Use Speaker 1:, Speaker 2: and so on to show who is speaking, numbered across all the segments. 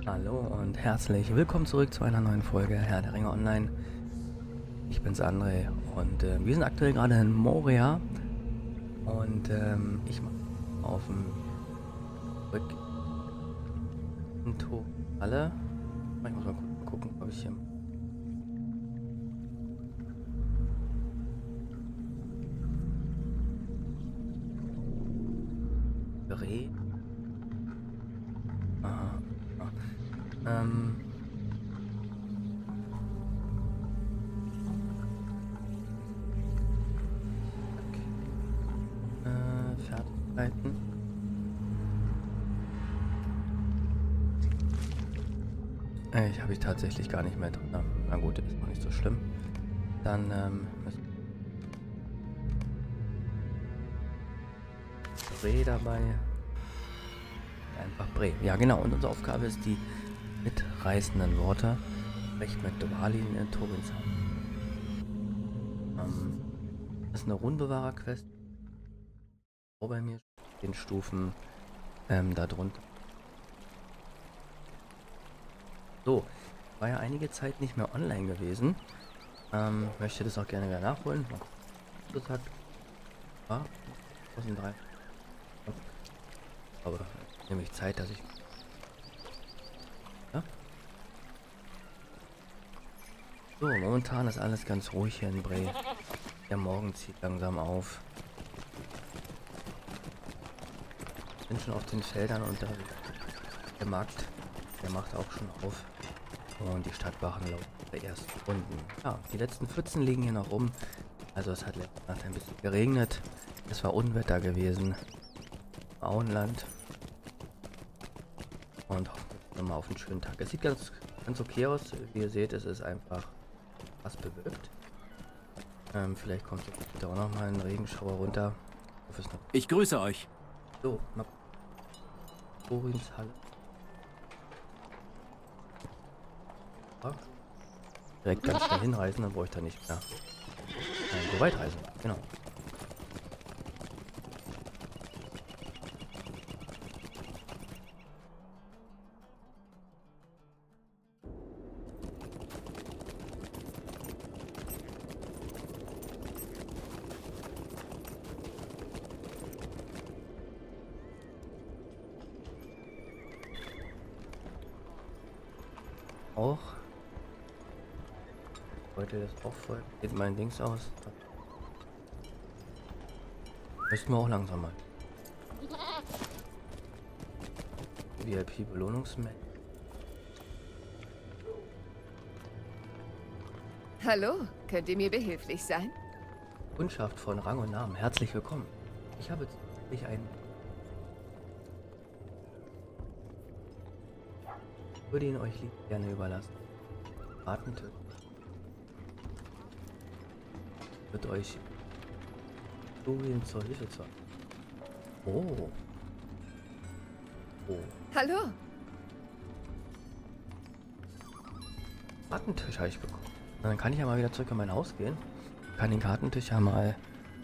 Speaker 1: Hallo und herzlich willkommen zurück zu einer neuen Folge Herr der Ringe Online. Ich bin's André und wir sind aktuell gerade in Moria und ich mache auf dem Rück in Torhalle. Ich muss mal gucken, ob ich hier Bre. Aha. Ah. Ähm, Fertigkeiten. Habe ich tatsächlich gar nicht mehr drin. Na gut, ist noch nicht so schlimm. Dann ist Bre dabei. Einfach Bre. Ja genau, und unsere Aufgabe ist die mitreißenden Worte. Recht mit Dvalin in Torins. Das ist eine Rundenbewahrer-Quest. Bei mir den Stufen da drunter. So, war ja einige Zeit nicht mehr online gewesen. Möchte das auch gerne wieder nachholen. Mal gucken, was das hat. Ah, 2003. Aber nehme ich Zeit, dass ich... Ja? So, momentan ist alles ganz ruhig hier in Bre. Der Morgen zieht langsam auf. Bin schon auf den Feldern und der Markt, der macht auch schon auf. Und die Stadtwachen laufen der ersten Runden. Ja, die letzten 14 liegen hier noch rum. Also es hat letzte Nacht ein bisschen geregnet. Es war Unwetter gewesen. Auenland. Und hoffen wir mal auf einen schönen Tag. Es sieht ganz okay aus. Wie ihr seht, es ist einfach was bewölkt. Vielleicht kommt jetzt auch noch mal ein Regenschauer runter.
Speaker 2: Ich grüße euch.
Speaker 1: So, mal Torins Halle. Ja. Direkt ganz schnell hinreisen, dann brauche ich da nicht mehr so weit reisen. Genau. Auch heute das auch voll. Geht mein Dings aus. Müssten wir auch langsam mal. VIP-Belohnungsmail.
Speaker 3: Hallo, könnt ihr mir behilflich sein?
Speaker 1: Kundschaft von Rang und Namen. Herzlich willkommen. Ich habe einen. Ich würde ihn euch lieb gerne überlassen. Artentisch. Wird euch Turin zur Hilfe zu. Oh. Oh.
Speaker 3: Hallo,
Speaker 1: Kartentisch habe ich bekommen. Na, dann kann ich ja mal wieder zurück in mein Haus gehen. Kann den Kartentisch ja mal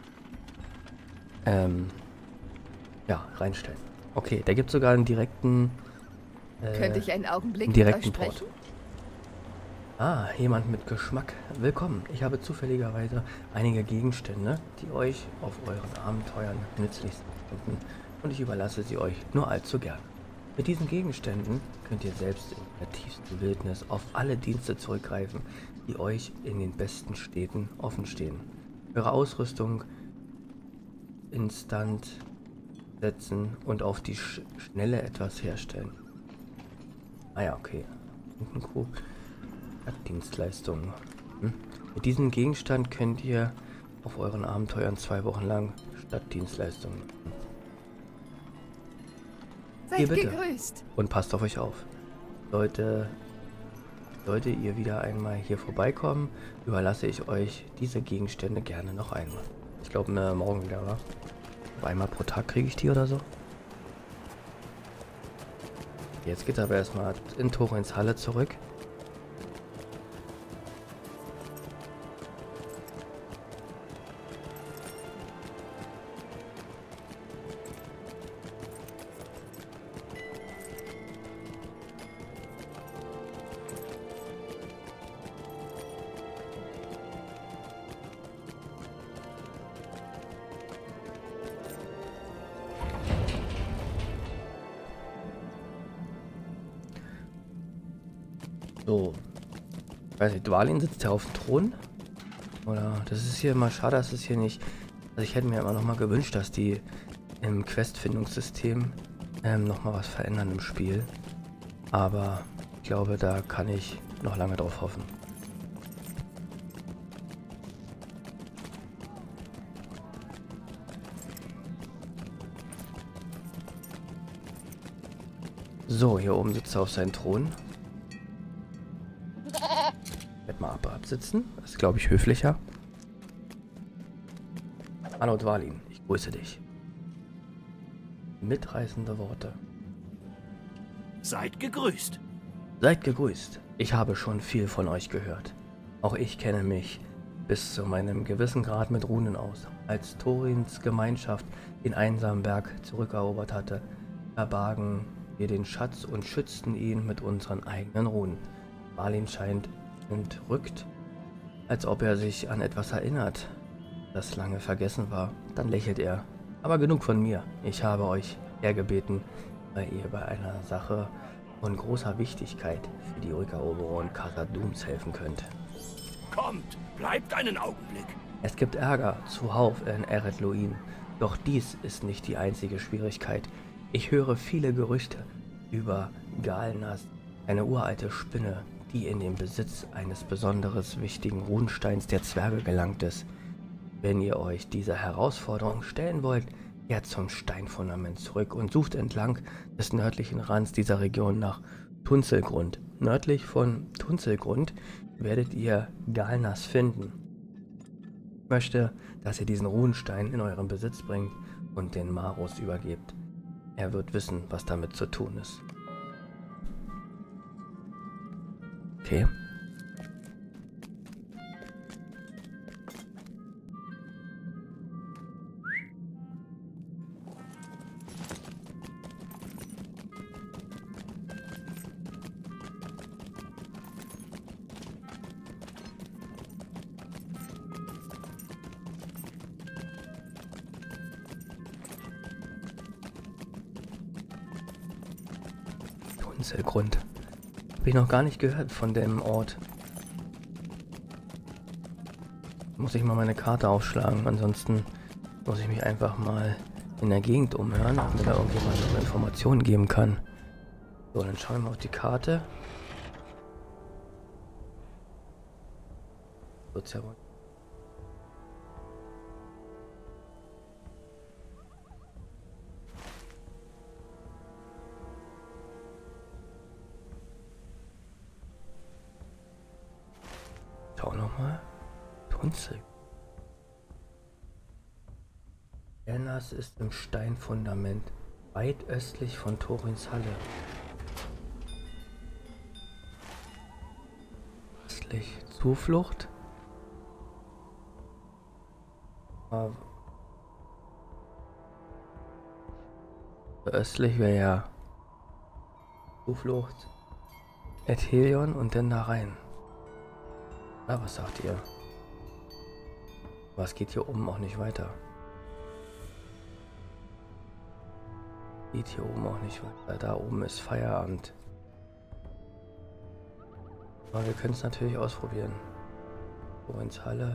Speaker 1: ja, reinstellen. Okay, der gibt sogar einen direkten
Speaker 3: könnte ich einen Augenblick
Speaker 1: einen
Speaker 3: mit euch
Speaker 1: direkten Port.
Speaker 3: sprechen?
Speaker 1: Ah, jemand mit Geschmack. Willkommen. Ich habe zufälligerweise einige Gegenstände, die euch auf euren Abenteuern nützlich sein könnten. Und ich überlasse sie euch nur allzu gern. Mit diesen Gegenständen könnt ihr selbst in der tiefsten Wildnis auf alle Dienste zurückgreifen, die euch in den besten Städten offen stehen. Eure Ausrüstung instant setzen und auf die Schnelle etwas herstellen. Ah ja, okay. Dienstleistungen. Mit diesem Gegenstand könnt ihr auf euren Abenteuern 2 Wochen lang Stadtdienstleistungen machen. Hier
Speaker 3: Seid
Speaker 1: bitte.
Speaker 3: gegrüßt.
Speaker 1: Und passt auf euch auf. Sollte ihr wieder einmal hier vorbeikommen, überlasse ich euch diese Gegenstände gerne noch einmal. Ich glaube morgen wieder, wa? Einmal pro Tag kriege ich die oder so. Jetzt geht's aber erstmal in Torins Halle zurück. So. Ich weiß nicht, Dwalin sitzt ja auf dem Thron. Oder das ist hier immer schade, dass es hier nicht. Also ich hätte mir immer noch mal gewünscht, dass die im Quest-Findungssystem noch mal was verändern im Spiel. Aber ich glaube, da kann ich noch lange drauf hoffen. So, hier oben sitzt er auf seinem Thron. Werd mal absitzen. Das ist, glaube ich, höflicher. Hallo Dwalin, ich grüße dich. Mitreißende Worte.
Speaker 2: Seid gegrüßt.
Speaker 1: Seid gegrüßt. Ich habe schon viel von euch gehört. Auch ich kenne mich bis zu meinem gewissen Grad mit Runen aus. Als Thorins Gemeinschaft den einsamen Berg zurückerobert hatte, verbargen wir den Schatz und schützten ihn mit unseren eigenen Runen. Dwalin scheint entrückt, als ob er sich an etwas erinnert, das lange vergessen war. Dann lächelt er. Aber genug von mir. Ich habe euch hergebeten, weil ihr bei einer Sache von großer Wichtigkeit für die Rückeroberung Khazad-dûms helfen könnt.
Speaker 2: Kommt, bleibt einen Augenblick.
Speaker 1: Es gibt Ärger zuhauf in Eret Luin, doch dies ist nicht die einzige Schwierigkeit. Ich höre viele Gerüchte über Galnas, eine uralte Spinne, die in den Besitz eines besonders wichtigen Runensteins der Zwerge gelangt ist. Wenn ihr euch dieser Herausforderung stellen wollt, kehrt zum Steinfundament zurück und sucht entlang des nördlichen Rands dieser Region nach Tunzelgrund. Nördlich von Tunzelgrund werdet ihr Galnas finden. Ich möchte, dass ihr diesen Runenstein in euren Besitz bringt und den Marus übergebt. Er wird wissen, was damit zu tun ist. Okay. Tunzelgrund. Habe ich noch gar nicht gehört von dem Ort. Muss ich mal meine Karte aufschlagen, ansonsten muss ich mich einfach mal in der Gegend umhören, ob mir da irgendjemand noch Informationen geben kann. So, dann schauen wir auf die Karte. Wird's ja wohl. Schau nochmal. Tunzel. Galnas ist im Steinfundament, weit östlich von Thorins Halle. Östlich. Zuflucht? Östlich wäre ja Zuflucht, Ethelion und dann da rein. Na, was sagt ihr? Was geht hier oben auch nicht weiter? Geht hier oben auch nicht weiter. Da oben ist Feierabend. Aber wir können es natürlich ausprobieren. Thorins Halle.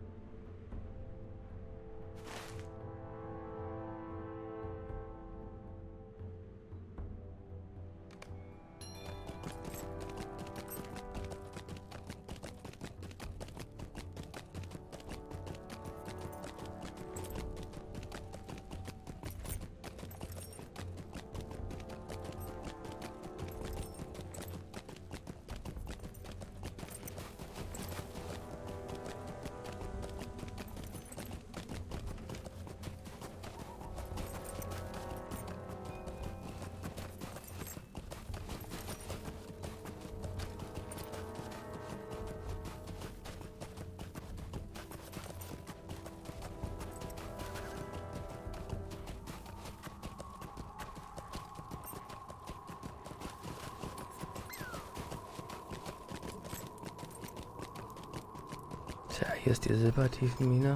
Speaker 1: Tja, hier ist die Silbertiefenmine.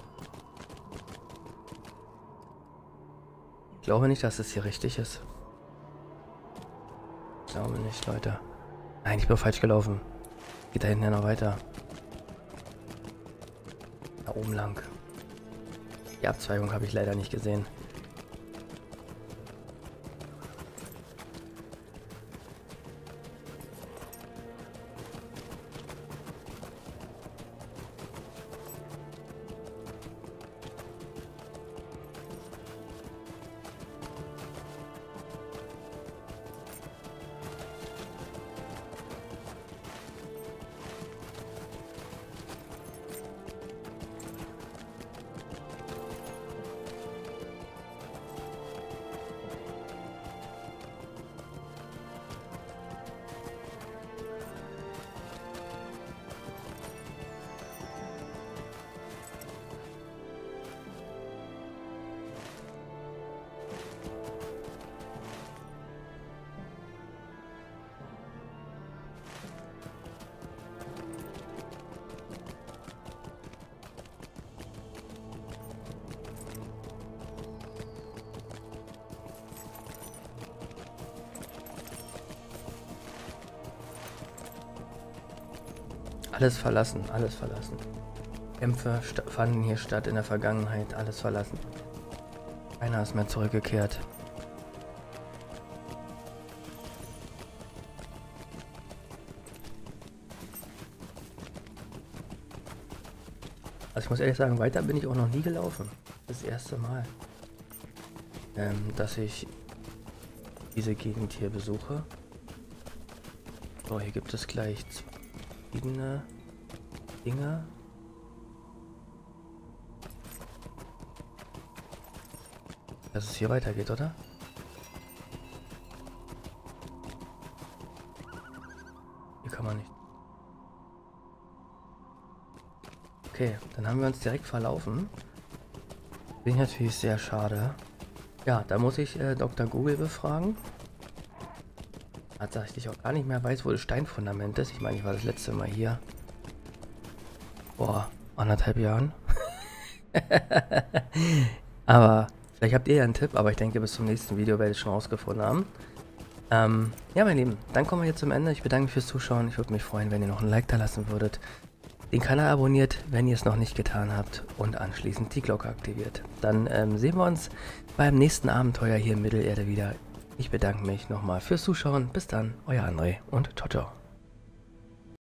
Speaker 1: Ich glaube nicht, dass es hier richtig ist. Ich glaube nicht, Leute. Nein, ich bin falsch gelaufen. Geht da hinten ja noch weiter. Da oben lang. Die Abzweigung habe ich leider nicht gesehen. Alles verlassen, alles verlassen. Kämpfe fanden hier statt in der Vergangenheit, alles verlassen. Keiner ist mehr zurückgekehrt. Also ich muss ehrlich sagen, weiter bin ich auch noch nie gelaufen. Das erste Mal, dass ich diese Gegend hier besuche. So, hier gibt es gleich verschiedene Dinge. Dass es hier weitergeht, oder? Hier kann man nicht. Okay, dann haben wir uns direkt verlaufen. Bin ich natürlich sehr schade. Ja, da muss ich Dr. Google befragen. Tatsächlich auch gar nicht mehr weiß, wo das Steinfundament ist. Ich meine, ich war das letzte Mal hier. Vor 1,5 Jahren. Aber vielleicht habt ihr ja einen Tipp, aber ich denke, bis zum nächsten Video werde ich schon rausgefunden haben. Ja, meine Lieben, dann kommen wir jetzt zum Ende. Ich bedanke mich fürs Zuschauen. Ich würde mich freuen, wenn ihr noch ein Like da lassen würdet. Den Kanal abonniert, wenn ihr es noch nicht getan habt. Und anschließend die Glocke aktiviert. Dann sehen wir uns beim nächsten Abenteuer hier in Mittelerde wieder. Ich bedanke mich nochmal fürs Zuschauen. Bis dann, euer André und ciao, ciao.